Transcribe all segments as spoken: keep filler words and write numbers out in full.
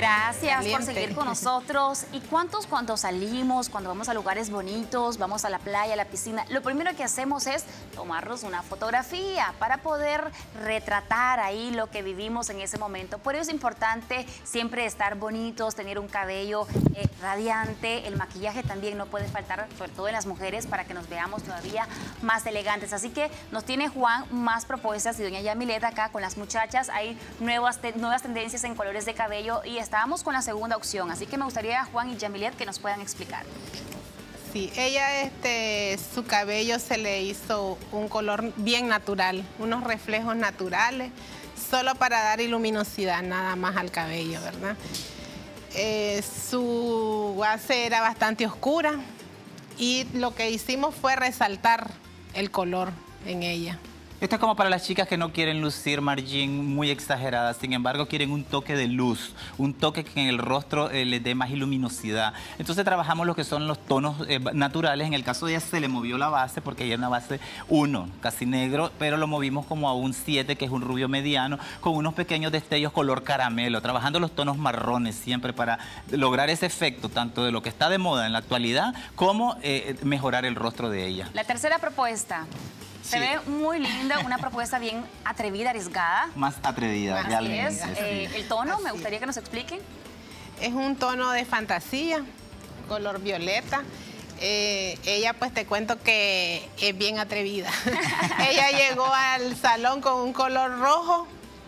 Gracias caliente. por seguir con nosotros. ¿Y cuántos cuando salimos, cuando vamos a lugares bonitos, vamos a la playa, a la piscina, lo primero que hacemos es tomarnos una fotografía para poder retratar ahí lo que vivimos en ese momento? Por eso es importante siempre estar bonitos, tener un cabello eh, radiante. El maquillaje también no puede faltar, sobre todo en las mujeres, para que nos veamos todavía más elegantes. Así que nos tiene Juan más propuestas, y doña Yamilet acá con las muchachas. Hay nuevas, te nuevas tendencias en colores de cabello y estábamos con la segunda opción. Así que me gustaría, Juan y Yamilet, que nos puedan explicar. Sí, ella, este, su cabello se le hizo un color bien natural, unos reflejos naturales, solo para dar luminosidad nada más al cabello, ¿verdad? Eh, su base era bastante oscura y lo que hicimos fue resaltar el color en ella. Esto es como para las chicas que no quieren lucir margin muy exageradas, sin embargo quieren un toque de luz, un toque que en el rostro eh, les dé más luminosidad. Entonces trabajamos lo que son los tonos eh, naturales. En el caso de ella se le movió la base porque ella era una base uno, casi negro, pero lo movimos como a un siete, que es un rubio mediano, con unos pequeños destellos color caramelo, trabajando los tonos marrones siempre para lograr ese efecto, tanto de lo que está de moda en la actualidad, como eh, mejorar el rostro de ella. La tercera propuesta. Se Sí. ve muy linda, una propuesta bien atrevida, arriesgada. Más atrevida, Así realmente. es. Sí. Eh, el tono, Así me gustaría que nos expliquen. Es un tono de fantasía, color violeta. Eh, ella, pues te cuento que es bien atrevida. Ella llegó al salón con un color rojo,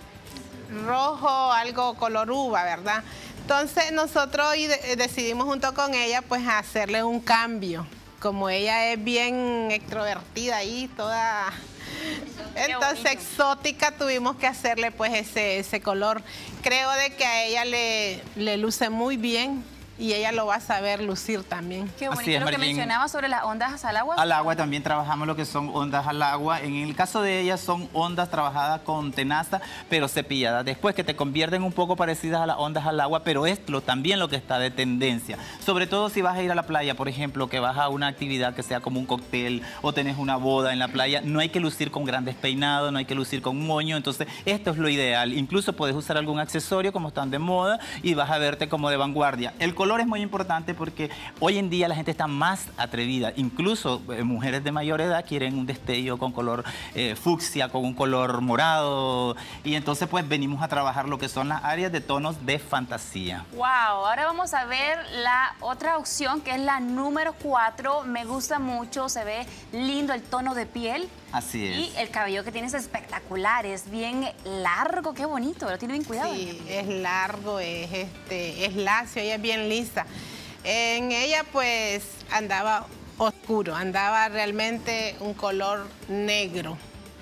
rojo, algo color uva, ¿verdad? Entonces nosotros decidimos junto con ella pues hacerle un cambio. Como ella es bien extrovertida ahí, toda... Entonces exótica, tuvimos que hacerle pues ese, ese color. Creo de que a ella le, le luce muy bien y ella lo va a saber lucir también. Qué Así bonito es, lo que Marlene. mencionaba sobre las ondas al agua. Al agua también trabajamos lo que son ondas al agua. En el caso de ellas son ondas trabajadas con tenaza, pero cepilladas. Después que te convierten un poco parecidas a las ondas al agua, pero es lo, también lo que está de tendencia. Sobre todo si vas a ir a la playa, por ejemplo, que vas a una actividad que sea como un cóctel o tenés una boda en la playa, no hay que lucir con grandes peinados, no hay que lucir con un moño. Entonces, esto es lo ideal. Incluso puedes usar algún accesorio como están de moda y vas a verte como de vanguardia. El color es muy importante porque hoy en día la gente está más atrevida. Incluso eh, mujeres de mayor edad quieren un destello con color eh, fucsia, con un color morado. Y entonces pues venimos a trabajar lo que son las áreas de tonos de fantasía. Wow, ahora vamos a ver la otra opción, que es la número cuatro. Me gusta mucho, se ve lindo el tono de piel. Así es. Y el cabello que tienes es espectacular, es bien largo, qué bonito, lo tiene bien cuidado. Sí, es largo, es, este, es lacio, ella es bien lisa. En ella pues andaba oscuro, andaba realmente un color negro,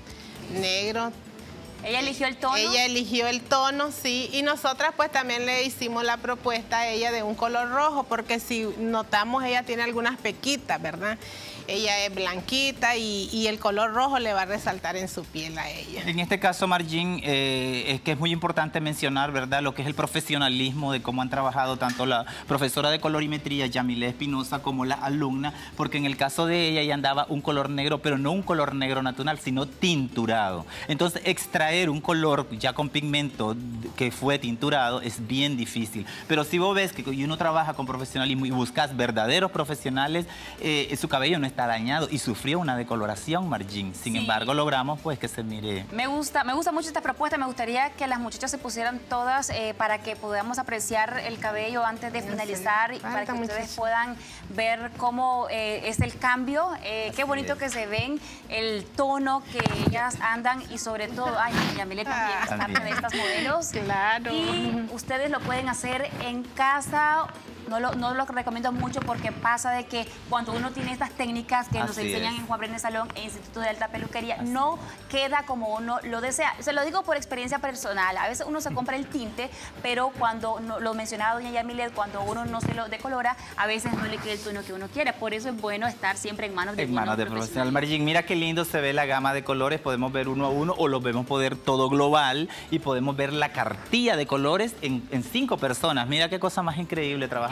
negro. Ella eligió el tono. Ella eligió el tono, sí, y nosotras pues también le hicimos la propuesta a ella de un color rojo, porque si notamos ella tiene algunas pequitas, ¿verdad? Ella es blanquita y, y el color rojo le va a resaltar en su piel a ella. En este caso, Margin, eh, es que es muy importante mencionar, ¿verdad?, lo que es el profesionalismo de cómo han trabajado tanto la profesora de colorimetría, Yamilet Espinosa, como la alumna, porque en el caso de ella, ella andaba un color negro, pero no un color negro natural, sino tinturado. Entonces, extraer un color ya con pigmento que fue tinturado es bien difícil. Pero si vos ves que uno trabaja con profesionalismo y buscas verdaderos profesionales, eh, su cabello no está dañado y sufrió una decoloración, Margin. Sin Sí. embargo, logramos pues que se mire. Me gusta, me gusta mucho esta propuesta. Me gustaría que las muchachas se pusieran todas eh, para que podamos apreciar el cabello antes de finalizar y para que Falta ustedes muchísimo. puedan ver cómo eh, es el cambio. Eh, qué bonito es. que se ven, el tono que ellas andan y sobre todo, ay, Yamilet también es parte También. de estas modelos. Claro. Y ustedes lo pueden hacer en casa. No lo, no lo recomiendo mucho porque pasa de que cuando uno tiene estas técnicas que nos Así enseñan es. en Juan Brenes Salón e Instituto de Alta Peluquería, no queda como uno lo desea. Se lo digo por experiencia personal. A veces uno se compra el tinte, pero cuando, no, lo mencionaba doña Yamilet, cuando uno no se lo decolora, a veces no le queda el tono que uno quiere. Por eso es bueno estar siempre en manos de En buenos manos de profesional. profesionales. Margin, mira qué lindo se ve la gama de colores. Podemos ver uno a uno o los vemos poder todo global y podemos ver la cartilla de colores en, en cinco personas. Mira qué cosa más increíble trabajar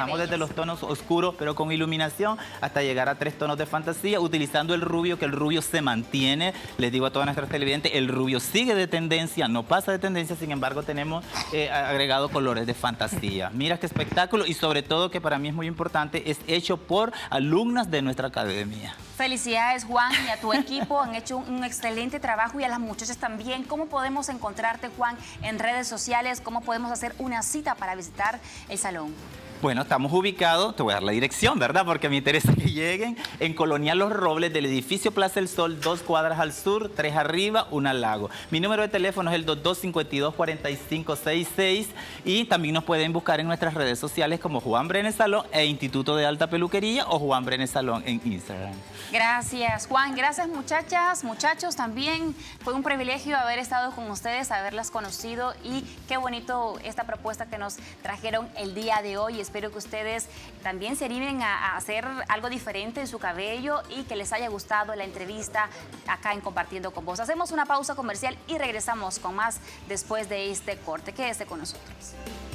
trabajamos desde los tonos oscuros, pero con iluminación, hasta llegar a tres tonos de fantasía, utilizando el rubio, que el rubio se mantiene. Les digo a todas nuestras televidentes, el rubio sigue de tendencia, no pasa de tendencia, sin embargo tenemos eh, agregado colores de fantasía. Mira qué espectáculo, y sobre todo, que para mí es muy importante, es hecho por alumnas de nuestra academia. Felicidades, Juan, y a tu equipo. Han hecho un, un excelente trabajo, y a las muchachas también. ¿Cómo podemos encontrarte, Juan, en redes sociales? ¿Cómo podemos hacer una cita para visitar el salón? Bueno, estamos ubicados, te voy a dar la dirección, ¿verdad? Porque me interesa que lleguen, en Colonial Los Robles, del edificio Plaza del Sol, dos cuadras al sur, tres arriba, una al lago. Mi número de teléfono es el dos dos cinco dos, cuatro cinco seis seis, y también nos pueden buscar en nuestras redes sociales como Juan Brenes Salón e Instituto de Alta Peluquería, o Juan Brenes Salón en Instagram. Gracias, Juan. Gracias, muchachas, muchachos, también. Fue un privilegio haber estado con ustedes, haberlas conocido, y qué bonito esta propuesta que nos trajeron el día de hoy. Espero que ustedes también se animen a, a hacer algo diferente en su cabello, y que les haya gustado la entrevista acá en Compartiendo con Vos. Hacemos una pausa comercial y regresamos con más después de este corte. Quédese con nosotros.